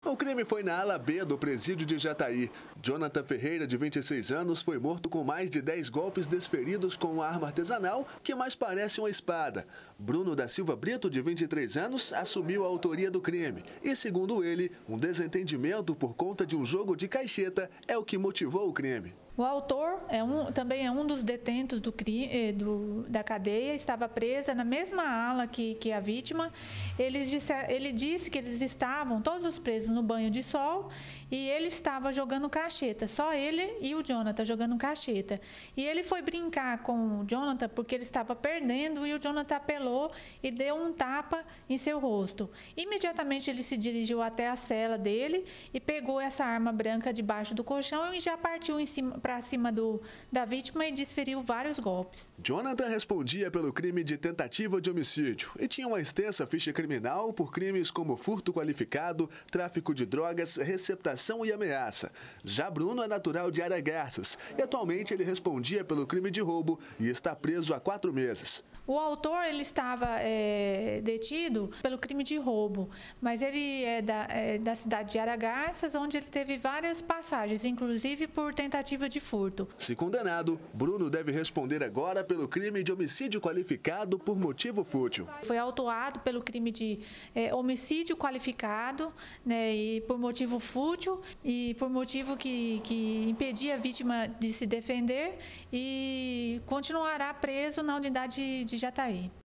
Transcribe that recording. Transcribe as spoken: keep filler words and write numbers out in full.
O crime foi na ala B do presídio de Jataí. Jonathan Ferreira, de vinte e seis anos, foi morto com mais de dez golpes desferidos com uma arma artesanal que mais parece uma espada. Bruno da Silva Brito, de vinte e três anos, assumiu a autoria do crime. E, segundo ele, um desentendimento por conta de um jogo de caixeta é o que motivou o crime. O autor é um, também é um dos detentos do crime, do, da cadeia, estava presa na mesma ala que, que a vítima. Ele disse, ele disse que eles estavam, todos os presos, no banho de sol e ele estava jogando cacheta, só ele e o Jonathan jogando cacheta. E ele foi brincar com o Jonathan porque ele estava perdendo e o Jonathan apelou e deu um tapa em seu rosto. Imediatamente ele se dirigiu até a cela dele e pegou essa arma branca debaixo do colchão e já partiu em cima para cima do, da vítima e desferiu vários golpes. Jonathan respondia pelo crime de tentativa de homicídio e tinha uma extensa ficha criminal por crimes como furto qualificado, tráfico de drogas, receptação e ameaça. Já Bruno é natural de Aragarças e atualmente ele respondia pelo crime de roubo e está preso há quatro meses. O autor ele estava é, detido pelo crime de roubo, mas ele é da, é da cidade de Aragarças, onde ele teve várias passagens, inclusive por tentativa de furto. Se condenado, Bruno deve responder agora pelo crime de homicídio qualificado por motivo fútil. Foi autuado pelo crime de é, homicídio qualificado, né, e por motivo fútil e por motivo que, que impedia a vítima de se defender e continuará preso na unidade de Jataí.